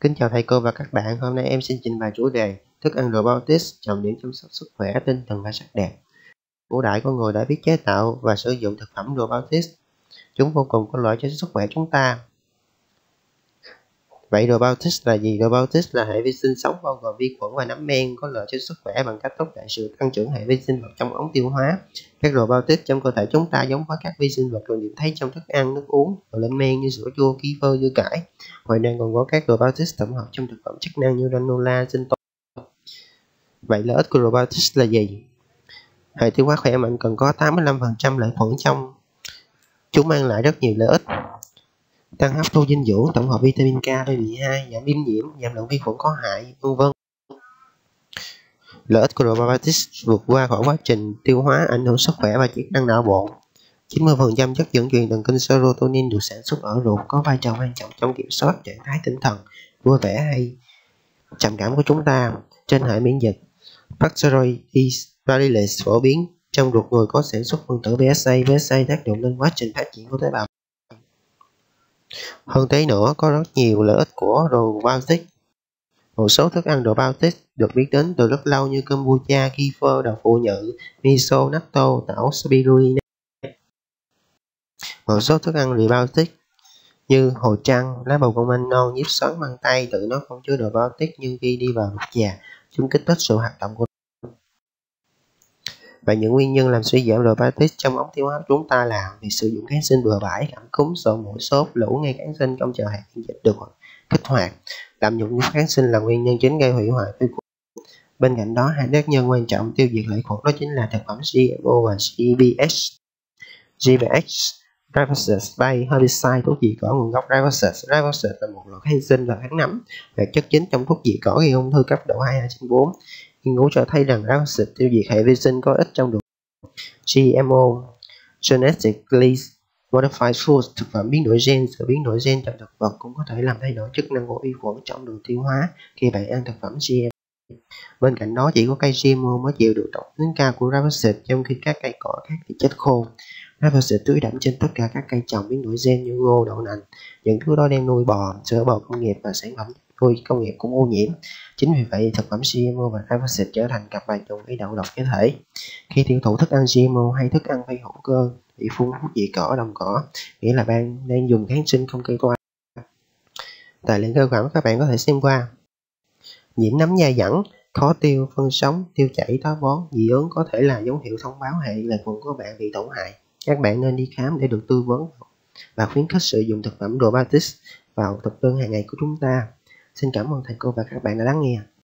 Kính chào thầy cô và các bạn. Hôm nay em xin trình bày chủ đề thức ăn robotics, trọng điểm chăm sóc sức khỏe, tinh thần và sắc đẹp. Cổ đại con người đã biết chế tạo và sử dụng thực phẩm robotics. Chúng vô cùng có lợi cho sức khỏe chúng ta. Vậy robotics là gì? Robotics là hệ vi sinh sống bao gồm vi khuẩn và nấm men có lợi cho sức khỏe bằng cách thúc đẩy sự tăng trưởng hệ vi sinh vật trong ống tiêu hóa. Các robotics trong cơ thể chúng ta giống với các vi sinh vật được nhìn thấy trong thức ăn, nước uống, và lên men như sữa chua, kefir, dưa cải. Ngoài ra còn có các robotics tổng hợp trong thực phẩm chức năng như granola, sinh tố. Vậy lợi ích của robotics là gì? Hệ tiêu hóa khỏe mạnh cần có 85% lợi khuẩn trong. Chúng mang lại rất nhiều lợi ích. Tăng hấp thu dinh dưỡng, tổng hợp vitamin K, B12, giảm viêm nhiễm, giảm lượng vi khuẩn có hại, v.v. Lợi ích của robotics vượt qua khỏi quá trình tiêu hóa, ảnh hưởng sức khỏe và chức năng não bộ. 90% chất dẫn truyền thần kinh serotonin được sản xuất ở ruột có vai trò quan trọng trong kiểm soát trạng thái tinh thần, vui vẻ hay trầm cảm của chúng ta. Trên hệ miễn dịch, bacteroides phổ biến trong ruột người có sản xuất phân tử PSA. PSA tác động lên quá trình phát triển của tế bào. Hơn thế nữa, có rất nhiều lợi ích của robotics. Một số thức ăn robotics được biết đến từ rất lâu như kombucha, kefir, đậu phụ nhự, miso, natto, tảo, spirulina. Một số thức ăn robotics như hồi trăng, lá bồ công anh non, nhiếp xoắn mang tay tự nó không chứa robotics, nhưng khi đi vào ruột già, chúng kích thích sự hoạt động của. Và những nguyên nhân làm suy giảm robotics trong ống tiêu hóa của chúng ta là việc sử dụng kháng sinh bừa bãi, cảm cúm, sổ mũi, sốt, lũ ngay kháng sinh trong chờ hệ miễn dịch được kích hoạt. Lạm dụng kháng sinh là nguyên nhân chính gây hủy hoại vi khuẩn. Bên cạnh đó, hai tác nhân quan trọng tiêu diệt lợi khuẩn đó chính là thực phẩm GMO và GBH. Glyphosate herbicide, thuốc diệt cỏ nguồn gốc glyphosate. Glyphosate là một loại kháng sinh và kháng nấm, là chất chính trong thuốc diệt cỏ gây ung thư cấp độ 2/4. Nghiên cứu cho thấy rằng glyphosate tiêu diệt hệ vi sinh có ích trong đường. GMO, genetically modified food, thực phẩm biến đổi gen. Sự biến đổi gen trong thực vật cũng có thể làm thay đổi chức năng của vi khuẩn trong đường tiêu hóa khi bạn ăn thực phẩm GMO. Bên cạnh đó, chỉ có cây GMO mới chịu được độc tính cao của glyphosate, trong khi các cây cỏ khác thì chết khô. Glyphosate tưới đẫm trên tất cả các cây trồng biến đổi gen như ngô, đậu nành. Những thứ đó đem nuôi bò, sữa bò công nghiệp và sản phẩm nuôi công nghiệp cũng ô nhiễm. Chính vì vậy, thực phẩm GMO và glyphosate trở thành cặp vợ chồng gây đầu độc cơ thể. Khi tiêu thụ thức ăn GMO hay thức ăn phi hữu cơ bị phun thuốc diệt cỏ, đồng cỏ, nghĩa là bạn đang dùng kháng sinh không cây qua. Tài liệu cơ bản các bạn có thể xem qua. Nhiễm nấm dai dẳng, khó tiêu, phân sống, tiêu chảy, táo bón, dị ứng có thể là dấu hiệu thông báo hệ lợi khuẩn của bạn bị tổn hại. Các bạn nên đi khám để được tư vấn và khuyến khích sử dụng thực phẩm robotics vào thực đơn hàng ngày của chúng ta. Xin cảm ơn thầy cô và các bạn đã lắng nghe.